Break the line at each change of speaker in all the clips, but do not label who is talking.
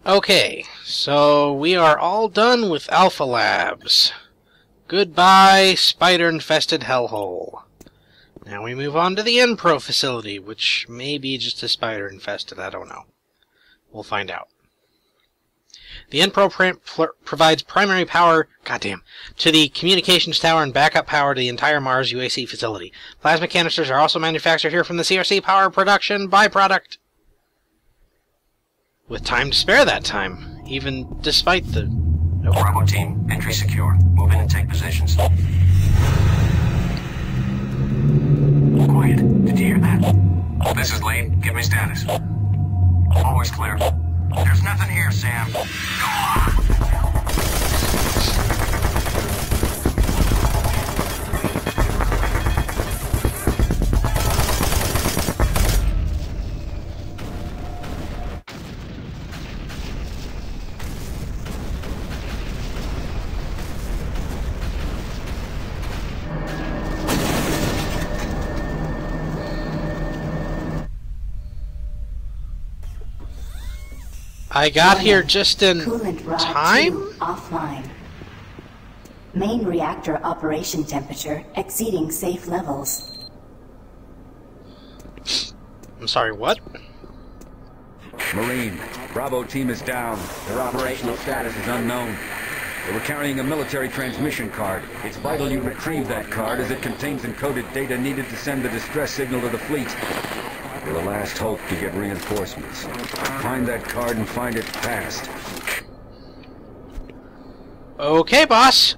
Okay, so we are all done with Alpha Labs. Goodbye, spider-infested hellhole. Now we move on to the Enpro facility, which may be just a spider-infested, I don't know. We'll find out. The Enpro provides primary power, to the communications tower and backup power to the entire Mars UAC facility. Plasma canisters are also manufactured here from the CRC power production byproduct. With time to spare that time, even despite the...
Oh. Bravo team, entry secure. Move in and take positions. Quiet. Did you hear that? This is Lane. Give me status. Always clear. There's nothing here, Sam. Go on.
I got here just in time?
Offline. Main reactor operation temperature exceeding safe levels.
I'm sorry, what?
Marine, Bravo team is down. Their operational status is unknown. They were carrying a military transmission card. It's vital you retrieve that card as it contains encoded data needed to send the distress signal to the fleet. You're the last hope to get reinforcements. Find that card and find it fast.
Okay, boss.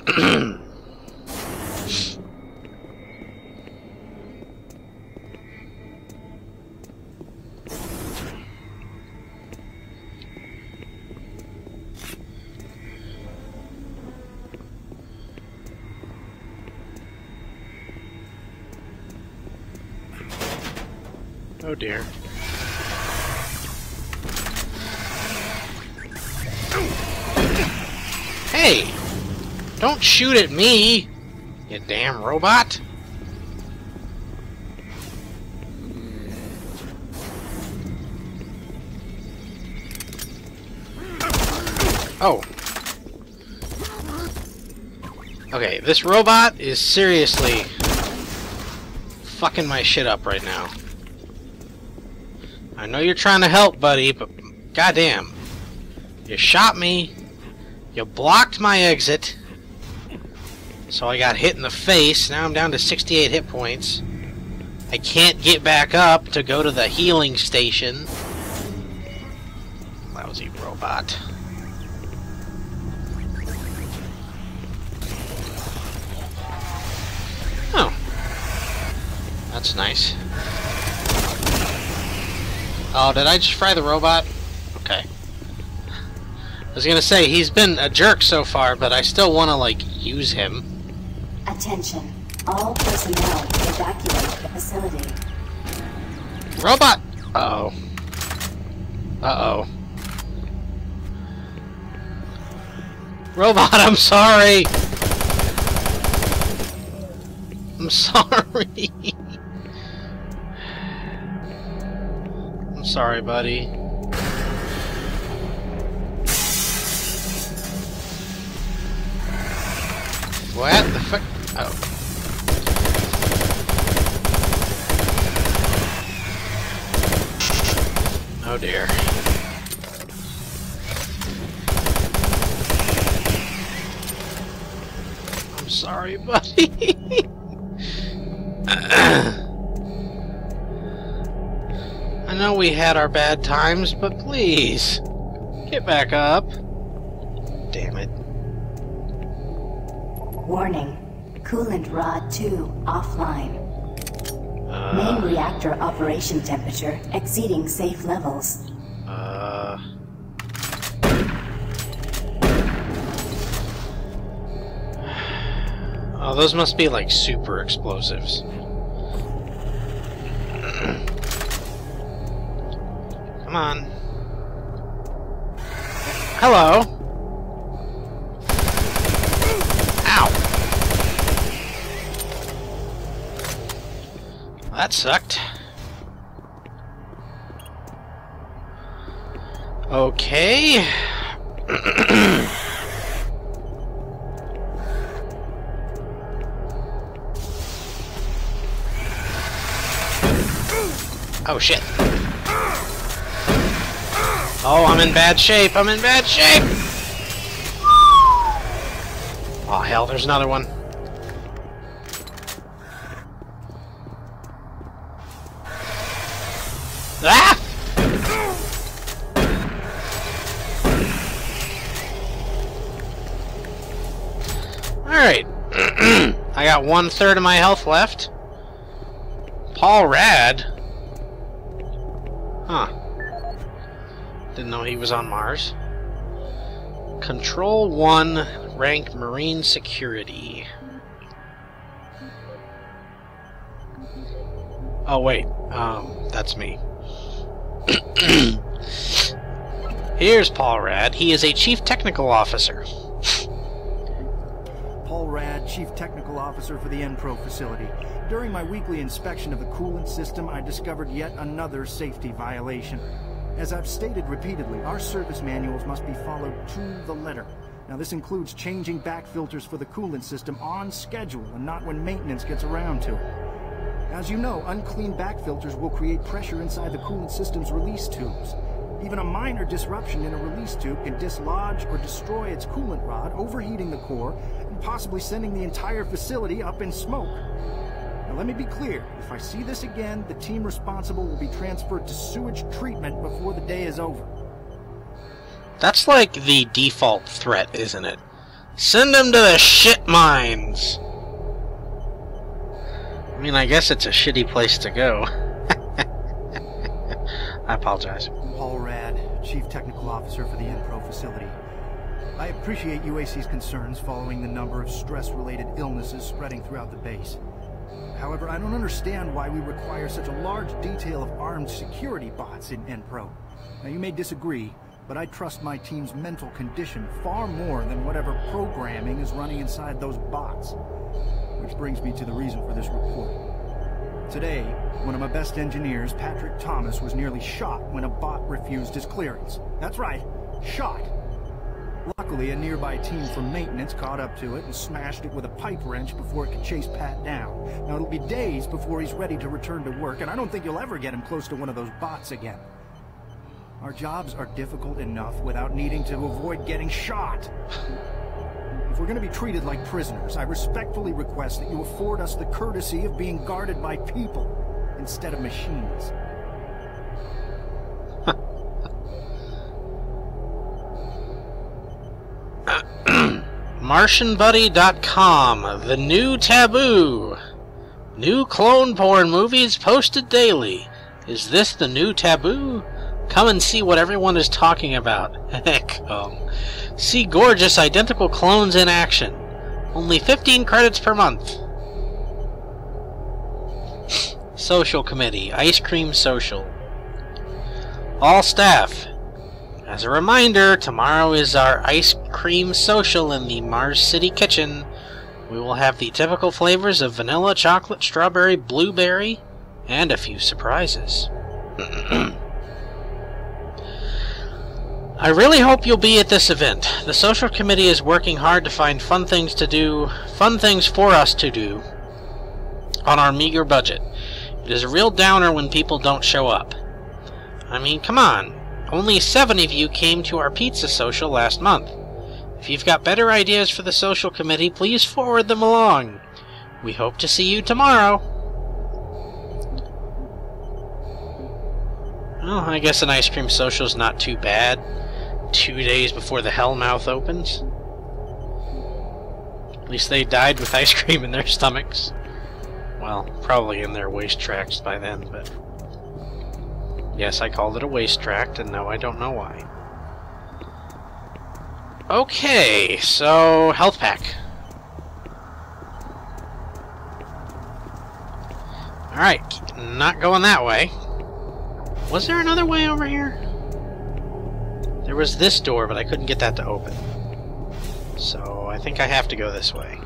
Oh dear. Hey! Don't shoot at me, you damn robot! Oh. Okay, this robot is seriously fucking my shit up right now. I know you're trying to help, buddy, but goddamn. You shot me, you blocked my exit, so I got hit in the face. Now I'm down to 68 hit points. I can't get back up to go to the healing station. Lousy robot. Oh. That's nice. Oh, did I just fry the robot? Okay. I was gonna say, he's been a jerk so far, but I still want to, like, use him.
Attention. All personnel evacuate the facility.
Robot! Uh-oh. Uh-oh. Robot, I'm sorry! I'm sorry! I'm sorry, buddy. What the fuck? Oh. Oh dear. I'm sorry, buddy. I know we had our bad times, but please, get back up. Damn it.
Warning. Coolant rod 2 offline. Main reactor operation temperature exceeding safe levels.
Oh, those must be like super explosives. Come on. Hello. Ow. That sucked. Okay. Oh shit. Oh, I'm in bad shape. I'm in bad shape. Oh hell, there's another one. Ah! Alright. I got 1/3 of my health left. Paul Rad? Huh. Didn't know he was on Mars. Control 1, rank Marine Security. Oh wait, that's me. Here's Paul Rad. He is a Chief Technical Officer.
Paul Rad, Chief Technical Officer for the Enpro facility. During my weekly inspection of the coolant system, I discovered yet another safety violation. As I've stated repeatedly, our service manuals must be followed to the letter. Now this includes changing back filters for the coolant system on schedule and not when maintenance gets around to it. As you know, unclean back filters will create pressure inside the coolant system's release tubes. Even a minor disruption in a release tube can dislodge or destroy its coolant rod, overheating the core, and possibly sending the entire facility up in smoke. Now let me be clear, if I see this again, the team responsible will be transferred to sewage treatment before the day is over.
That's like the default threat, isn't it? Send them to the shit mines! I mean, I guess it's a shitty place to go. I apologize.
Paul Rad, Chief Technical Officer for the Enpro facility. I appreciate UAC's concerns following the number of stress-related illnesses spreading throughout the base. However, I don't understand why we require such a large detail of armed security bots in Enpro. Now, you may disagree, but I trust my team's mental condition far more than whatever programming is running inside those bots. Which brings me to the reason for this report. Today, one of my best engineers, Patrick Thomas, was nearly shot when a bot refused his clearance. That's right, shot. Luckily, a nearby team from maintenance caught up to it and smashed it with a pipe wrench before it could chase Pat down. Now, it'll be days before he's ready to return to work, and I don't think you'll ever get him close to one of those bots again. Our jobs are difficult enough without needing to avoid getting shot. If we're going to be treated like prisoners, I respectfully request that you afford us the courtesy of being guarded by people instead of machines.
MartianBuddy.com, the new taboo. New clone porn movies posted daily. Is this the new taboo? Come and see what everyone is talking about. Heck, see gorgeous identical clones in action. Only 15 credits per month. Social Committee, Ice Cream Social. All staff. As a reminder, tomorrow is our Ice Cream Social in the Mars City kitchen. We will have the typical flavors of vanilla, chocolate, strawberry, blueberry, and a few surprises. I really hope you'll be at this event. The Social Committee is working hard to find fun things for us to do on our meager budget. It is a real downer when people don't show up. I mean, come on. Only 7 of you came to our pizza social last month. If you've got better ideas for the Social Committee, please forward them along. We hope to see you tomorrow. Well, I guess an ice cream social's not too bad. 2 days before the Hellmouth opens. At least they died with ice cream in their stomachs. Well, probably in their waste tracts by then, but... Yes, I called it a waste tract, and no, I don't know why. Okay, so... health pack. Alright, not going that way. Was there another way over here? There was this door, but I couldn't get that to open. So, I think I have to go this way.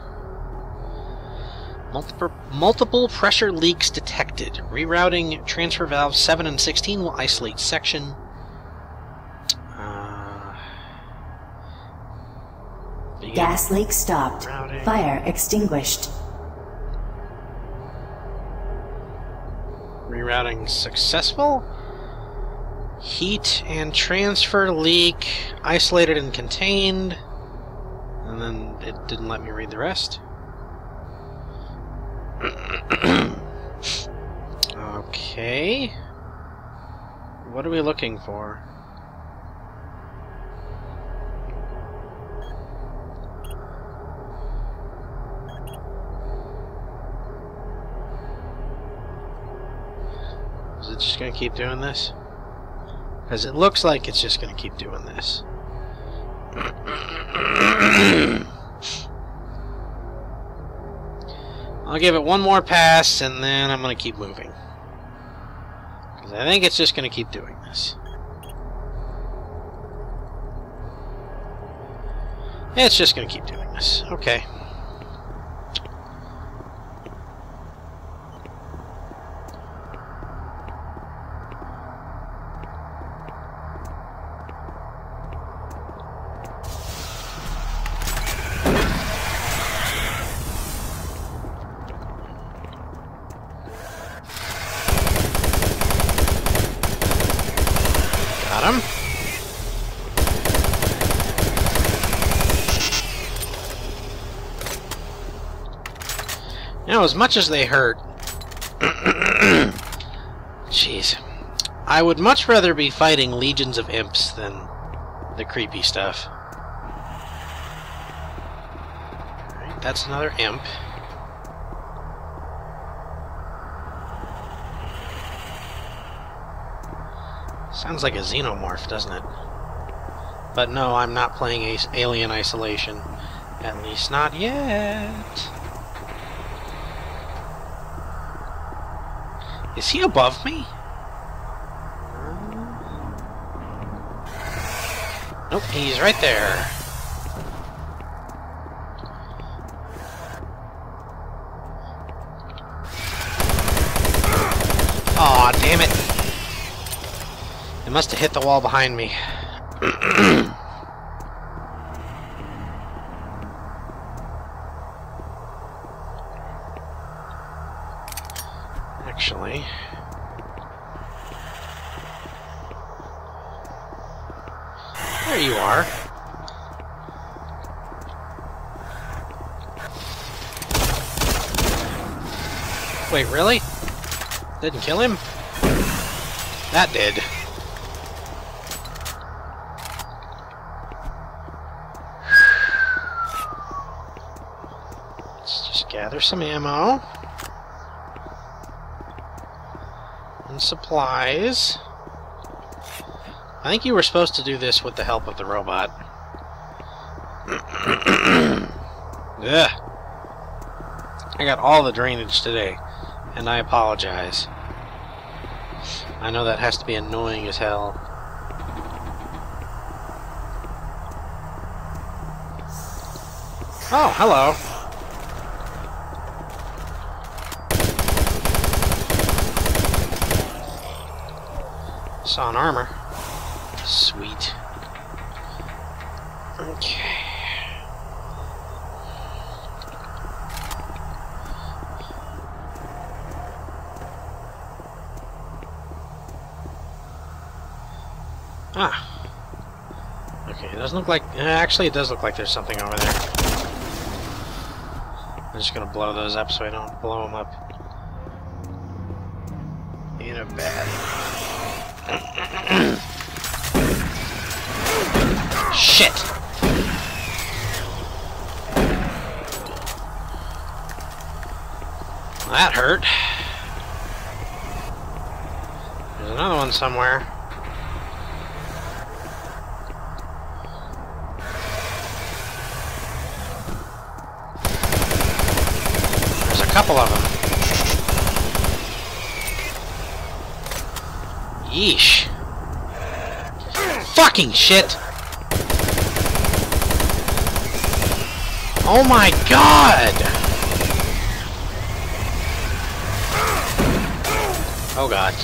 Multiple pressure leaks detected. Rerouting transfer valves 7 and 16 will isolate section.
Gas leak stopped.
Routing.
Fire extinguished.
Rerouting successful. Heat and transfer leak isolated and contained. And then it didn't let me read the rest. Okay. What are we looking for? Is it just going to keep doing this? Because it looks like it's just going to keep doing this. I'll give it one more pass, and then I'm going to keep moving. Because I think it's just going to keep doing this. It's just going to keep doing this. Okay. Got him. Now, as much as they hurt, jeez, I would much rather be fighting legions of imps than the creepy stuff. Alright, that's another imp. Sounds like a xenomorph, doesn't it? But no, I'm not playing Alien Isolation. At least not yet. Is he above me? Nope, he's right there. Aw, damn it. It must have hit the wall behind me. Actually, there you are. Wait, really? Didn't kill him? That did. Let's just gather some ammo. And supplies. I think you were supposed to do this with the help of the robot. Ugh. I got all the drainage today, and I apologize. I know that has to be annoying as hell. Oh, hello. Saw an armor. Sweet. Okay. Ah. Okay, it doesn't look like... Actually, it does look like there's something over there. I'm just gonna blow those up so I don't blow them up in a bad... Shit! Well, that hurt. There's another one somewhere. There's a couple of them. Yeesh. Fucking shit! Oh my god! Oh god.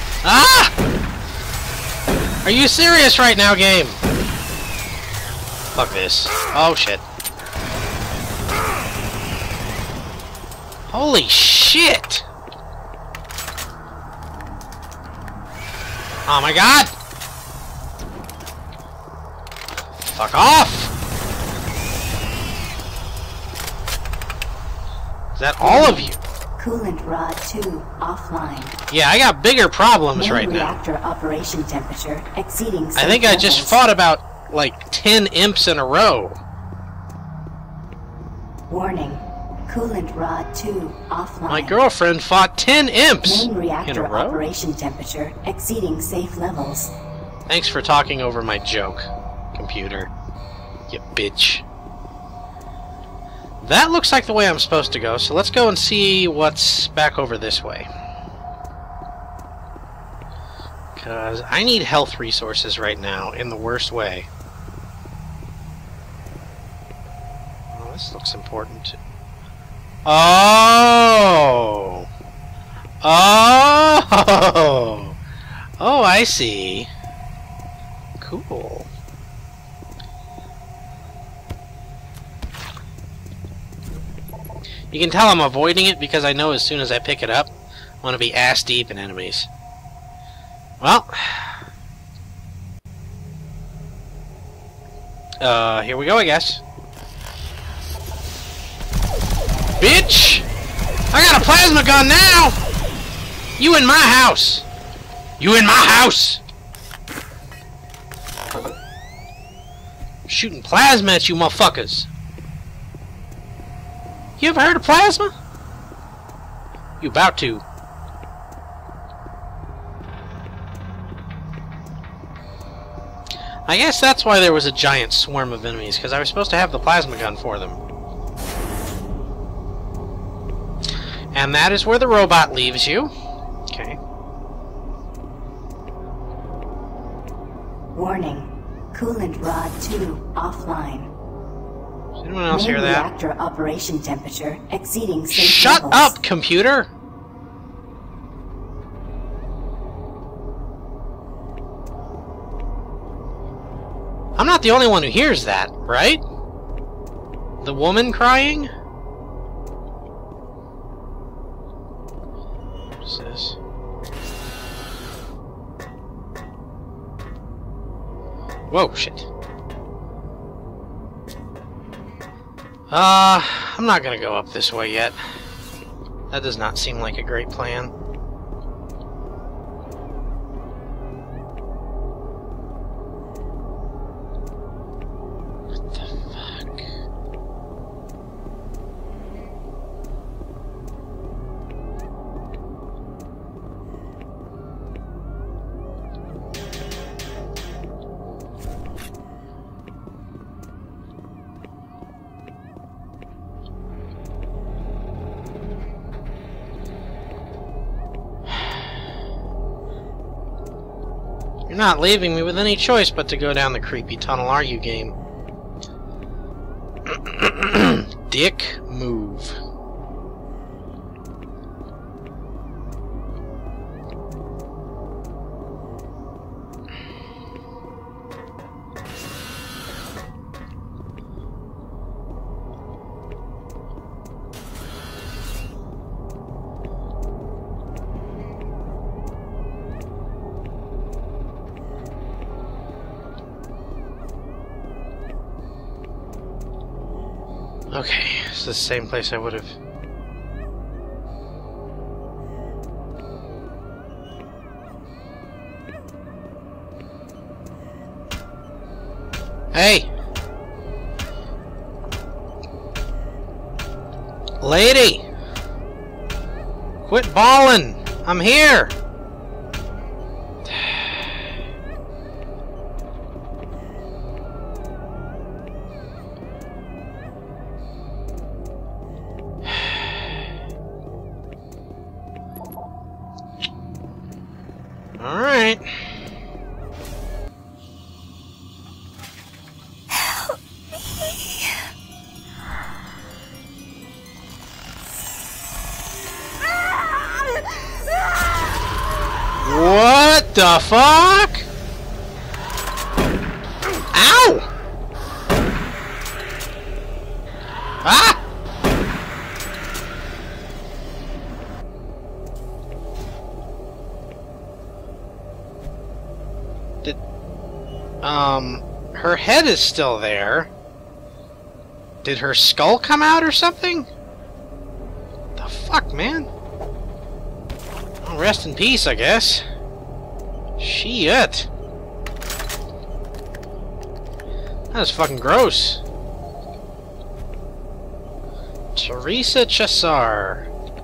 Ah! Are you serious right now, game? Fuck this. Oh shit. Holy shit! Oh my god! Fuck off! Is that all of you?
Coolant rod 2 offline.
Yeah, I got bigger problems
Main
right now.
reactor operation temperature exceeding
I think I just fought about like 10 imps in a row.
Warning. Coolant rod 2 offline.
My girlfriend fought 10 imps
Main
in
reactor
a row.
operation temperature exceeding safe levels.
Thanks for talking over my joke, computer. You bitch. That looks like the way I'm supposed to go, so let's go and see what's back over this way. Because I need health resources right now in the worst way. Well, this looks important. Oh! Oh! Oh, I see. Cool. You can tell I'm avoiding it because I know as soon as I pick it up, I'm going to be ass deep in enemies. Well. Here we go, I guess. Bitch! I got a plasma gun now! You in my house! You in my house! I'm shooting plasma at you motherfuckers. You ever heard of plasma? You about to. I guess that's why there was a giant swarm of enemies, because I was supposed to have the plasma gun for them. And that is where the robot leaves you. Okay.
Warning. Coolant rod 2 offline.
Does anyone else
Main
hear that?
reactor operation temperature exceeding safe
Shut
levels.
up, computer! I'm not the only one who hears that, right? The woman crying? What's this? Whoa, shit. I'm not gonna go up this way yet. That does not seem like a great plan. What the fuck? You're not leaving me with any choice but to go down the creepy tunnel, are you, game? Dick move. Okay, it's the same place I would have. Hey! Lady! Quit bawling! I'm here! Alright. What the fuck? Ow! Her head is still there. Did her skull come out or something? The fuck, man? Oh, rest in peace, I guess. Shit. That was fucking gross. Teresa Chessar.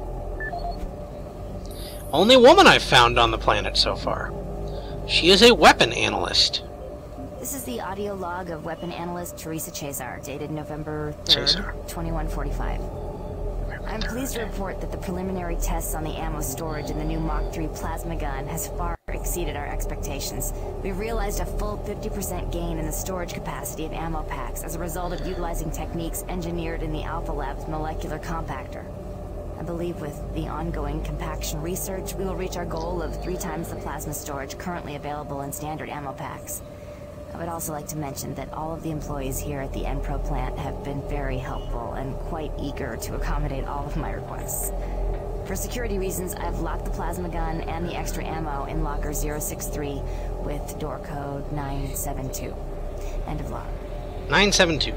Only woman I've found on the planet so far. She is a weapon analyst.
This is the audio log of weapon analyst Teresa Chessar, dated November 3rd, 2145. I'm pleased to report that the preliminary tests on the ammo storage in the new Mach 3 plasma gun has far exceeded our expectations. We've realized a full 50% gain in the storage capacity of ammo packs as a result of utilizing techniques engineered in the Alpha Labs molecular compactor. I believe with the ongoing compaction research, we will reach our goal of 3 times the plasma storage currently available in standard ammo packs. I would also like to mention that all of the employees here at the Enpro plant have been very helpful and quite eager to accommodate all of my requests. For security reasons, I've locked the plasma gun and the extra ammo in locker 063 with door code 972. End of log.
972.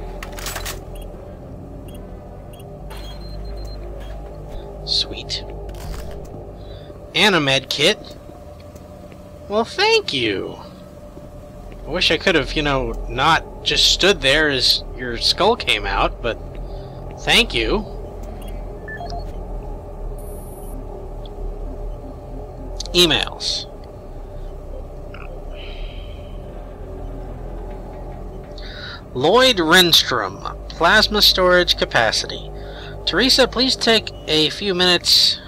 Sweet. And a med kit. Well, thank you. I wish I could have, you know, not just stood there as your skull came out, but thank you. Emails. Lloyd Renstrom, plasma storage capacity. Teresa, please take a few minutes.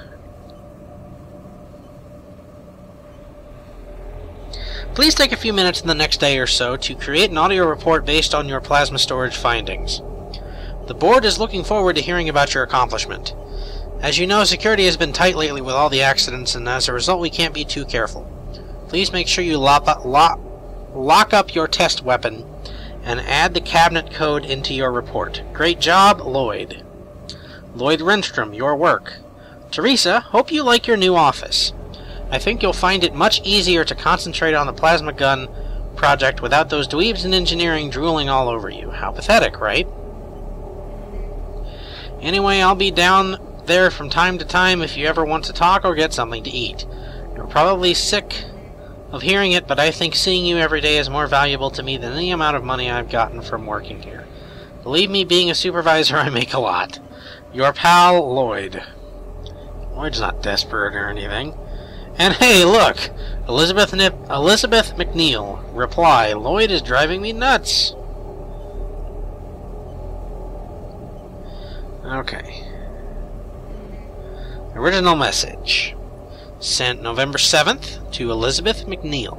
Please take a few minutes in the next day or so to create an audio report based on your plasma storage findings. The board is looking forward to hearing about your accomplishment. As you know, security has been tight lately with all the accidents, and as a result we can't be too careful. Please make sure you lock up your test weapon and add the cabinet code into your report. Great job, Lloyd. Lloyd Renstrom, your work. Teresa, hope you like your new office. I think you'll find it much easier to concentrate on the plasma gun project without those dweebs in engineering drooling all over you. How pathetic, right? Anyway, I'll be down there from time to time if you ever want to talk or get something to eat. You're probably sick of hearing it, but I think seeing you every day is more valuable to me than any amount of money I've gotten from working here. Believe me, being a supervisor, I make a lot. Your pal, Lloyd. Lloyd's not desperate or anything. And hey, look! Elizabeth McNeil. Reply, Lloyd is driving me nuts. Okay. Original message. Sent November 7th to Elizabeth McNeil.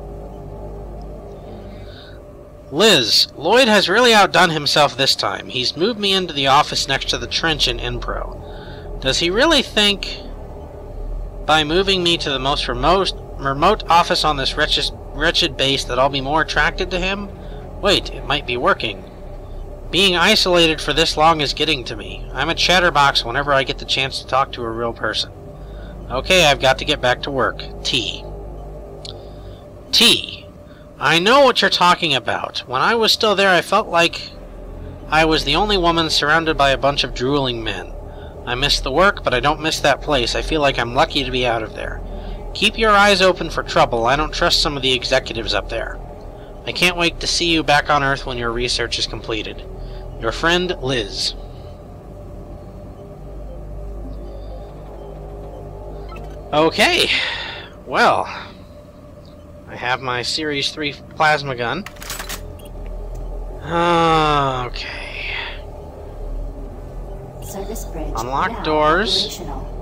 Liz, Lloyd has really outdone himself this time. He's moved me into the office next to the trench in Enpro. Does he really think by moving me to the most remote office on this wretched base that I'll be more attracted to him? Wait, it might be working. Being isolated for this long is getting to me. I'm a chatterbox whenever I get the chance to talk to a real person. Okay, I've got to get back to work. T. I know what you're talking about. When I was still there, I felt like I was the only woman surrounded by a bunch of drooling men. I miss the work, but I don't miss that place. I feel like I'm lucky to be out of there. Keep your eyes open for trouble. I don't trust some of the executives up there. I can't wait to see you back on Earth when your research is completed. Your friend, Liz. Okay. Well, I have my Series 3 plasma gun. Okay.
Service bridge
Unlock
now
doors.
operational.